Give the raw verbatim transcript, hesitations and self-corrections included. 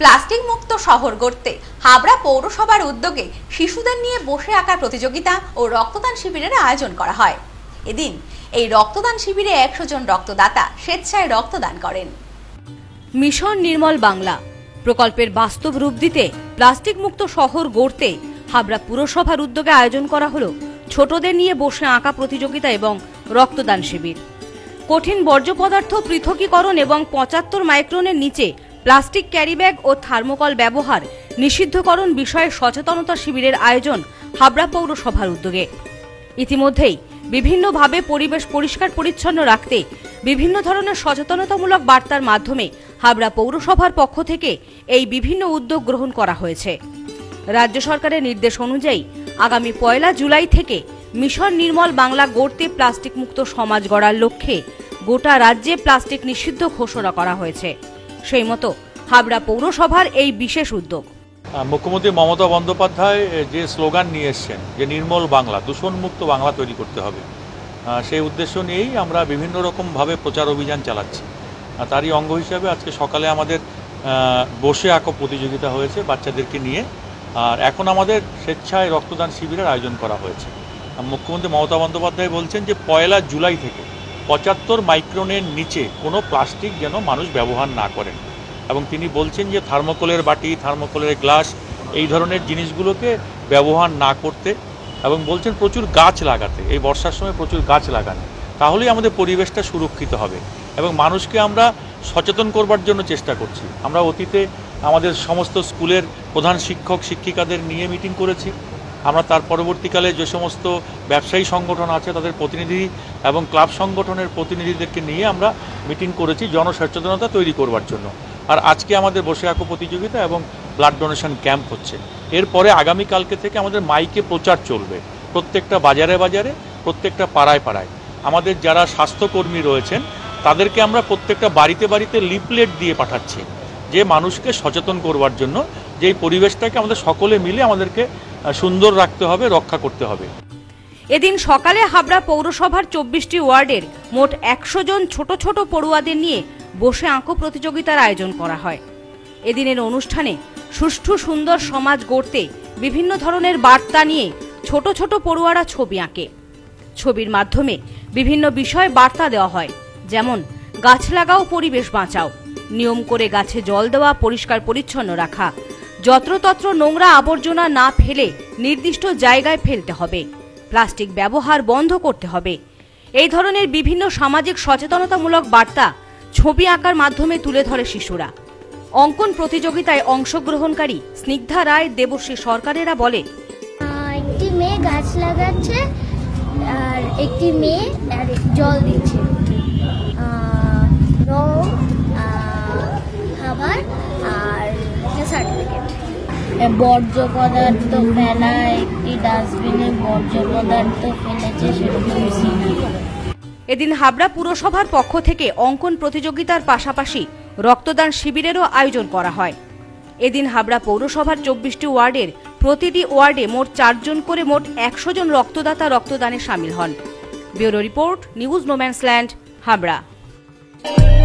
Plastic মুক্ত শহর গড়তে হাবড়া পৌরসভার উদ্যোগে শিশুদের নিয়ে বসে আঁকার প্রতিযোগিতা ও রক্তদান শিবিরের আয়োজন করা হয়। এদিন এই রক্তদান শিবিরে একশো জন রক্তদাতা স্বেচ্ছায় রক্তদান করেন। মিশন নির্মল বাংলা প্রকল্পের বাস্তব রূপ দিতে প্লাস্টিক মুক্ত শহর গড়তে হাবড়া পুরসভার উদ্যোগে আয়োজন করা হলো ছোটদের নিয়ে বসে আঁকা প্রতিযোগিতা এবং রক্তদান শিবির। কঠিন বর্জ্য পদার্থ পৃথকীকরণ এবং পঁচাত্তর মাইক্রনের নিচে প্লাস্টিক ক্যারিব্যাগ ও থার্মোকল ব্যবহার নিষিদ্ধকরণ বিষয়ে সচেতনতা শিবিরের আয়োজন হাবড়া পৌরসভার উদ্যোগে। ইতিমধ্যেই বিভিন্নভাবে পরিবেশ পরিষ্কার পরিচ্ছন্ন রাখতে বিভিন্ন ধরনের সচেতনতামূলক বার্তার মাধ্যমে হাবড়া পৌরসভার পক্ষ থেকে এই বিভিন্ন উদ্যোগ গ্রহণ করা হয়েছে। রাজ্য সরকারের নির্দেশ অনুযায়ী আগামী পয়লা জুলাই থেকে মিশন নির্মল বাংলা গড়তে প্লাস্টিক মুক্ত সমাজ গড়ার লক্ষ্যে গোটা রাজ্যে প্লাস্টিক নিষিদ্ধ ঘোষণা করা হয়েছে। সেই মতো হাবড়া পৌরসভার এই বিশেষ উদ্যোগ। মুখ্যমন্ত্রী মমতা বন্দ্যোপাধ্যায় যে স্লোগান নিয়ে এসছেন যে নির্মল বাংলা, দূষণমুক্ত বাংলা তৈরি করতে হবে, সেই উদ্দেশ্য নিয়েই আমরা বিভিন্ন রকমভাবে প্রচার অভিযান চালাচ্ছি। তারই অঙ্গ হিসাবে আজকে সকালে আমাদের বসে আঁকো প্রতিযোগিতা হয়েছে বাচ্চাদেরকে নিয়ে, আর এখন আমাদের স্বেচ্ছায় রক্তদান শিবিরের আয়োজন করা হয়েছে। মুখ্যমন্ত্রী মমতা বন্দ্যোপাধ্যায় বলছেন যে পয়লা জুলাই থেকে পঁচাত্তর মাইক্রনের নিচে কোনো প্লাস্টিক যেন মানুষ ব্যবহার না করেন, এবং তিনি বলছেন যে থার্মোকলের বাটি, থার্মোকলের গ্লাস এই ধরনের জিনিসগুলোকে ব্যবহার না করতে, এবং বলছেন প্রচুর গাছ লাগাতে, এই বর্ষার সময় প্রচুর গাছ লাগানো, তাহলেই আমাদের পরিবেশটা সুরক্ষিত হবে। এবং মানুষকে আমরা সচেতন করবার জন্য চেষ্টা করছি। আমরা অতীতে আমাদের সমস্ত স্কুলের প্রধান শিক্ষক শিক্ষিকাদের নিয়ে মিটিং করেছি। আমরা তার পরবর্তীকালে যে সমস্ত ব্যবসায়ী সংগঠন আছে তাদের প্রতিনিধি এবং ক্লাব সংগঠনের প্রতিনিধিদেরকে নিয়ে আমরা মিটিং করেছি জনসচেতনতা তৈরি করবার জন্য। আর আজকে আমাদের বসে আঁকো প্রতিযোগিতা এবং ব্লাড ডোনেশন ক্যাম্প হচ্ছে। এরপরে আগামীকালকে থেকে আমাদের মাইকে প্রচার চলবে প্রত্যেকটা বাজারে বাজারে, প্রত্যেকটা পাড়ায় পাড়ায়। আমাদের যারা স্বাস্থ্যকর্মী রয়েছেন তাদেরকে আমরা প্রত্যেকটা বাড়িতে বাড়িতে লিফলেট দিয়ে পাঠাচ্ছি যে মানুষকে সচেতন করবার জন্য যে এই পরিবেশটাকে আমাদের সকলে মিলে আমাদেরকে সুন্দর রাখতে হবে, রক্ষা করতে হবে। এদিন সকালে হাবড়া পৌরসভার চব্বিশটি ওয়ার্ডের মোট একশো জন ছোট ছোট পড়ুয়াদের নিয়ে বসে আঁকো প্রতিযোগিতার আয়োজন করা হয়। এদিনের অনুষ্ঠানে সুষ্ঠু সুন্দর সমাজ গড়তে বিভিন্ন ধরনের বার্তা নিয়ে ছোট ছোট পড়ুয়ারা ছবি আঁকে। ছবির মাধ্যমে বিভিন্ন বিষয়ে বার্তা দেওয়া হয়, যেমন গাছ লাগাও, পরিবেশ বাঁচাও, নিয়ম করে গাছে জল দেওয়া, পরিষ্কার পরিচ্ছন্ন রাখা, যত্রতত্র নোংরা আবর্জনা না ফেলে নির্দিষ্ট জায়গায় ফেলতে হবে, প্লাস্টিক ব্যবহার বন্ধ করতে হবে। এই ধরনের বিভিন্ন সামাজিক সচেতনতামূলক বার্তা ছবি আঁকার মাধ্যমে তুলে ধরে শিশুরা। অঙ্কন প্রতিযোগিতায় অংশগ্রহণকারী স্নিগ্ধা রায়, দেবশ্রী সরকারেরা বলে, একটি মেয়ে গাছ লাগাচ্ছে আর একটি মেয়ে জল দিচ্ছে, রং, খাবার আর সার্টিফিকেট। বর্জ্য পদার্থ ফেলা, একটি ডাস্টবিনে বর্জ্য পদার্থ ফেলেছে সেরকম। এদিন হাবড়া পুরসভার পক্ষ থেকে অঙ্কন প্রতিযোগিতার পাশাপাশি রক্তদান শিবিরেরও আয়োজন করা হয়। এদিন হাবড়া পৌরসভার চব্বিশটি ওয়ার্ডের প্রতিটি ওয়ার্ডে মোট চারজন করে মোট একশো জন রক্তদাতা রক্তদানে সামিল হন। Bureau report, news no man's land, Habra.